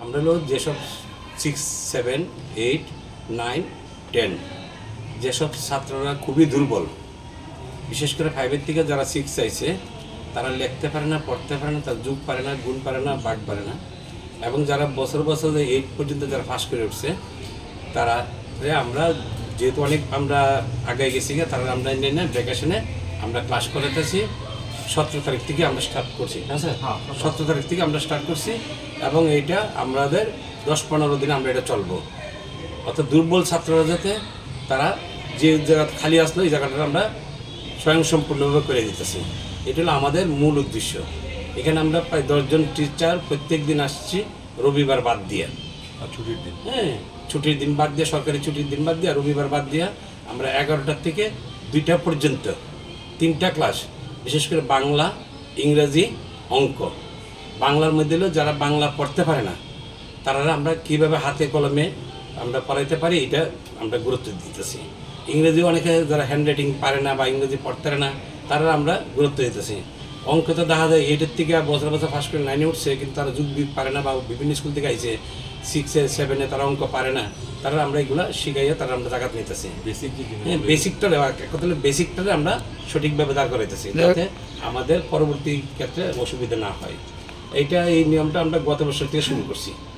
আমরা হলো যেসব 6, 7, 8, 9, 10 যেসব ছাত্ররা খুবই দুর্বল, বিশেষ করে 5-এর থেকে যারা 6 চাইছে তারা লিখতে পারে না, পড়তে পারে না, তার যুগ পারে না, গুণ পারে না, বাঘ পারে না, এবং যারা বছর 8 পর্যন্ত যারা পাস করে উঠছে তারা আমরা যেহেতু অনেক আমরা আগে গেছি তারা আমরা নিয়ে ভ্যাকেশনে আমরা ক্লাস করাতেছি। 17 তারিখ থেকে আমরা স্টার্ট করছি, হ্যাঁ স্যার, 17 তারিখ থেকে আমরা স্টার্ট করছি এবং এইটা আমাদের 10-15 দিন আমরা এটা চলবো। অর্থাৎ দুর্বল ছাত্ররা যাতে তারা যে জায়গা খালি আসলো এই জায়গাটা আমরা স্বয়ংসম্পূর্ণভাবে করে দিতেছি, এটা হলো আমাদের মূল উদ্দেশ্য। এখানে আমরা প্রায় 10 জন টিচার প্রত্যেক দিন আসছি, রবিবার বাদ দিয়ে, ছুটির দিন, হ্যাঁ ছুটির দিন বাদ দিয়ে, সরকারি ছুটির দিন বাদ দিয়ে, রবিবার বাদ দিয়ে আমরা 11টা থেকে 2টা পর্যন্ত 3টা ক্লাস, বিশেষ করে বাংলা, ইংরেজি, অঙ্ক। বাংলার মধ্যে হলো যারা বাংলা পড়তে পারে না তারা আমরা কীভাবে হাতে কলমে আমরা পড়াইতে পারি এটা আমরা গুরুত্ব দিতেছি। ইংরেজি অনেকে যারা হ্যান্ডরাইটিং পারে না বা ইংরেজি পড়তে পারে না তারা আমরা গুরুত্ব দিতেছি। অঙ্ক তো দেখা যায় 8-এর থেকে বছর ফার্স্ট করে 9-এ উঠছে, কিন্তু তারা যুগ পারে না বা বিভিন্ন স্কুল থেকে আইছে 6-এ 7-এ তারা অঙ্ক পারে না, তারা আমরা এগুলো শিখাইয়া তারা আমরা জায়গা নিতেছি। বেসিকটা বেসিকটা আমরা সঠিকভাবে দাঁড় করাইতেছি যাতে আমাদের পরবর্তী ক্ষেত্রে অসুবিধা না হয়। এই নিয়মটা আমরা গত বছর থেকে শুরু করছি।